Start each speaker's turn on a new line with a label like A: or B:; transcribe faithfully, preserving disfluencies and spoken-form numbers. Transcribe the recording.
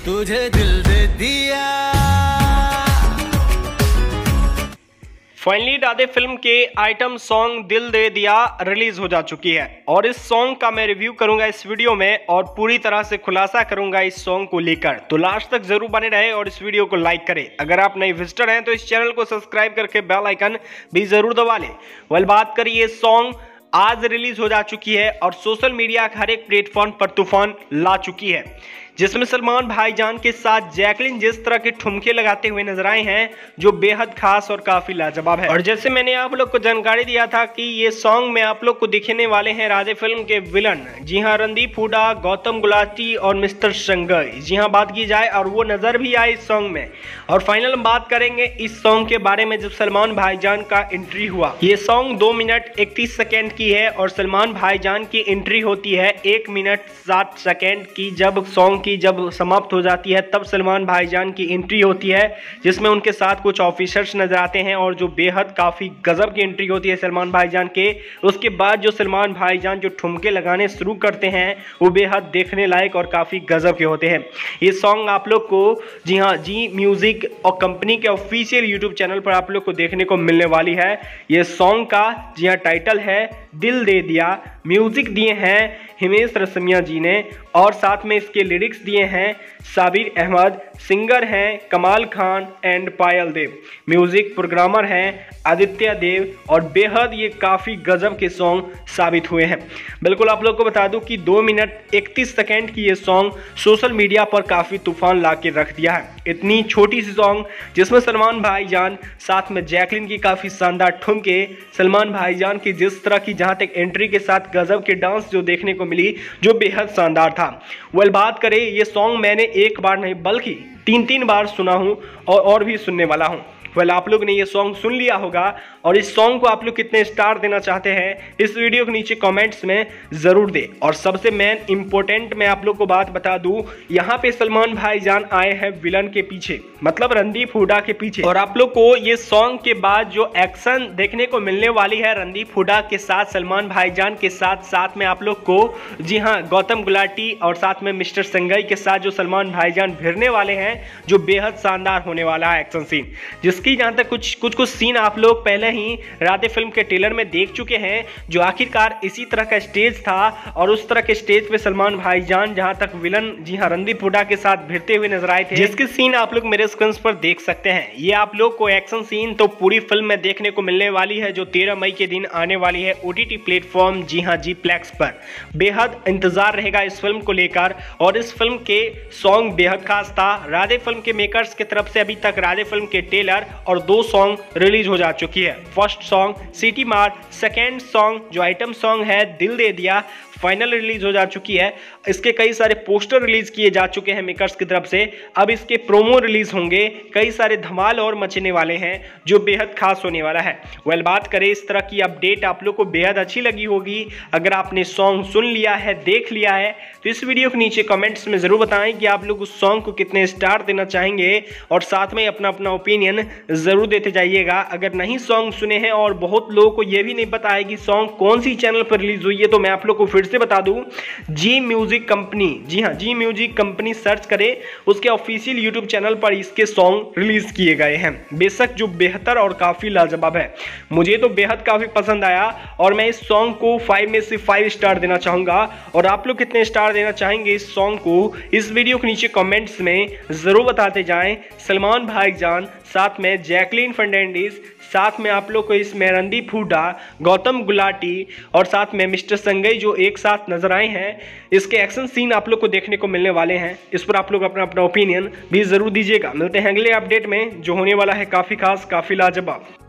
A: तुझे दिल दे दिया।
B: फाइनली राधे फिल्म के आइटम सॉन्ग दिल दे दिया रिलीज हो जा चुकी है और इस सॉन्ग का मैं रिव्यू करूंगा इस वीडियो में और पूरी तरह से खुलासा करूंगा इस सॉन्ग को लेकर। तो लास्ट तक जरूर बने रहे और इस वीडियो को लाइक करें। अगर आप नए विजिटर हैं तो इस चैनल को सब्सक्राइब करके बेल आइकन भी जरूर दबा लें। वेल बात करिए, सॉन्ग आज रिलीज हो जा चुकी है और सोशल मीडिया के हर एक प्लेटफॉर्म पर तूफान ला चुकी है, जिसमें सलमान भाईजान के साथ जैकलिन जिस तरह के ठुमके लगाते हुए नजर आए हैं जो बेहद खास और काफी लाजवाब है। और जैसे मैंने आप लोग को जानकारी दिया था कि ये सॉन्ग में आप लोग को दिखने वाले हैं राधे फिल्म के विलन, जी हाँ रणदीप हुड्डा, गौतम गुलाटी और मिस्टर संजय, जी हाँ बात की जाए, और वो नजर भी आए इस सॉन्ग में। और फाइनल हम बात करेंगे इस सॉन्ग के बारे में जब सलमान भाईजान का एंट्री हुआ। ये सॉन्ग दो मिनट इकतीस सेकेंड की है और सलमान भाईजान की एंट्री होती है एक मिनट सात सेकेंड की। जब सॉन्ग की जब समाप्त हो जाती है तब सलमान भाईजान की एंट्री होती है, जिसमें उनके साथ कुछ ऑफिसर्स नजर आते हैं और जो बेहद काफी गजब की एंट्री होती है सलमान भाईजान के। उसके बाद जो सलमान भाईजान जो ठुमके लगाने शुरू करते हैं वो बेहद देखने लायक और काफी गजब के होते हैं। ये सॉन्ग आप लोग को जी हाँ जी म्यूजिक और कंपनी के ऑफिशियल यूट्यूब चैनल पर आप लोग को देखने को मिलने वाली है। ये सॉन्ग का जी हाँ टाइटल है दिल दे दिया। म्यूजिक दिए हैं हिमेश रेशमिया जी ने और साथ में इसके लिरिक्स दिए हैं साबिर अहमद, सिंगर हैं Kamal Khan and Payal Dev, music programmer हैं आदित्य देव और बेहद ये काफ़ी गजब के सॉन्ग साबित हुए हैं। बिल्कुल आप लोग को बता दूं कि दो मिनट इकतीस सेकेंड की ये सॉन्ग सोशल मीडिया पर काफ़ी तूफान ला के रख दिया है। इतनी छोटी सी सॉन्ग जिसमें सलमान भाईजान साथ में जैकलिन की काफ़ी शानदार ठुमके, सलमान भाईजान की जिस तरह की जहाँ तक एंट्री के साथ गजब के डांस जो देखने को मिली जो बेहद शानदार था। वेल बात करें, ये सॉन्ग मैंने एक बार नहीं बल्कि तीन तीन बार सुना हूं और और भी सुनने वाला हूं। वेल आप लोग ने ये सॉन्ग सुन लिया होगा और इस सॉन्ग को आप लोग कितने स्टार देना चाहते हैं इस वीडियो के नीचे कमेंट्स में ज़रूर दे। और सबसे मेन इंपॉर्टेंट मैं आप लोग को बात बता दूं, यहाँ पे सलमान भाईजान आए हैं विलन के पीछे, मतलब रणदीप हुड्डा के पीछे। और आप लोग को ये सॉन्ग के बाद जो एक्शन देखने को मिलने वाली है रणदीप हुड्डा के साथ सलमान भाईजान के साथ, साथ में आप लोग को जी हाँ गौतम गुलाटी और साथ में मिस्टर संजय के साथ जो सलमान भाईजान भिड़ने वाले हैं जो बेहद शानदार होने वाला है एक्शन सीन, जिसकी जहाँ तक कुछ कुछ कुछ सीन आप लोग पहले ही राधे फिल्म के ट्रेलर में देख चुके हैं, जो आखिरकार इसी तरह का स्टेज था और उस तरह के स्टेज पे सलमान भाईजान जहां तक विलन जी हां रणदीप हुड्डा के साथ भिड़ते हुए नजर आए थे, जिसके सीन आप लोग मेरे स्क्रीन पर देख सकते हैं। ये आप लोग को एक्शन सीन तो पूरी फिल्म में देखने को मिलने वाली है जो तेरह मई के दिन आने वाली है ओटीटी प्लेटफॉर्म जी हाँ जी प्लेक्स पर। बेहद इंतजार रहेगा इस फिल्म को लेकर और इस फिल्म के सॉन्ग बेहद खास था। राधे फिल्म के मेकर्स की तरफ से अभी तक राधे फिल्म के ट्रेलर और दो सॉन्ग रिलीज हो जा चुकी है। First song Seeti Maar, second song जो आइटम सॉन्ग है दिल दे दिया फाइनल रिलीज हो जा चुकी है। इसके कई सारे पोस्टर रिलीज किए जा चुके हैं मेकर्स की तरफ से। अब इसके प्रोमो रिलीज होंगे, कई सारे धमाल और मचने वाले हैं जो बेहद खास होने वाला है। वेल बात करें, इस तरह की अपडेट आप लोग को बेहद अच्छी लगी होगी। अगर आपने सॉन्ग सुन लिया है, देख लिया है, तो इस वीडियो के नीचे कमेंट्स में जरूर बताएं कि आप लोग उस सॉन्ग को कितने स्टार देना चाहेंगे और साथ में अपना अपना ओपिनियन जरूर देते जाइएगा। अगर नहीं सॉन्ग सुने हैं और बहुत लोगों को यह भी नहीं पता है कि सॉन्ग कौन सी चैनल पर रिलीज हुई है, तो मैं आप लोग को फिर से बता दूं, जी म्यूजिक कंपनी, जी हाँ जी म्यूजिक कंपनी सर्च करें, उसके ऑफिशियल यूट्यूब चैनल पर इसके सॉन्ग रिलीज किए गए हैं। बेशक जो बेहतर और काफी लाजवाब है, मुझे तो बेहद काफी पसंद आया और मैं इस सॉन्ग को फाइव में से फाइव स्टार देना चाहूंगा। और आप लोग कितने स्टार देना चाहेंगे इस सॉन्ग को इस वीडियो के नीचे कमेंट्स में जरूर बताते जाएं। सलमान भाईजान साथ में जैकलिन फर्नांडिस, साथ में आप लोग को इसमें रणदीप हुड्डा, गौतम गुलाटी और साथ में मिस्टर संजय जो एक साथ नजर आए हैं, इसके एक्शन सीन आप लोग को देखने को मिलने वाले हैं। इस पर आप लोग अपना अपना ओपिनियन भी जरूर दीजिएगा। मिलते हैं अगले अपडेट में जो होने वाला है काफी खास, काफी लाजवाब।